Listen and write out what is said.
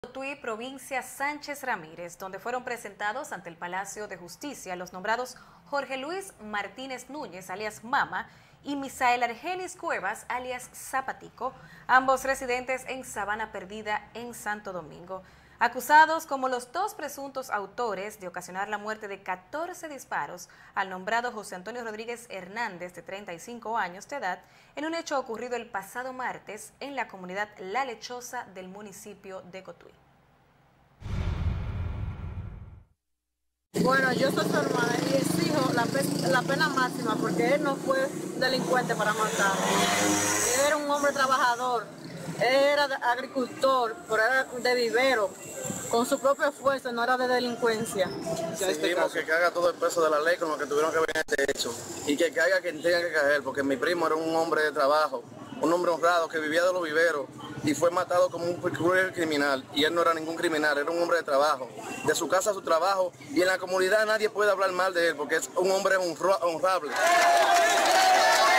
Cotuí, provincia Sánchez Ramírez, donde fueron presentados ante el Palacio de Justicia los nombrados Jorge Luis Martínez Núñez, alias Mama, y Misael Argenis Cuevas, alias Zapatico, ambos residentes en Sabana Perdida, en Santo Domingo, acusados como los dos presuntos autores de ocasionar la muerte de 14 disparos al nombrado José Antonio Rodríguez Hernández, de 35 años de edad, en un hecho ocurrido el pasado martes en la comunidad La Lechosa del municipio de Cotuí. Bueno, yo soy su hermana y exijo la pena máxima porque él no fue delincuente para matar. Él era un hombre trabajador, él era agricultor, pero era de vivero, con su propio esfuerzo, no era de delincuencia. Exigimos que caiga todo el peso de la ley con lo que tuvieron que ver en este hecho y que caiga quien tenga que caer, porque mi primo era un hombre de trabajo, un hombre honrado que vivía de los viveros y fue matado como un cruel criminal, y él no era ningún criminal, era un hombre de trabajo, de su casa a su trabajo, y en la comunidad nadie puede hablar mal de él porque es un hombre honrable.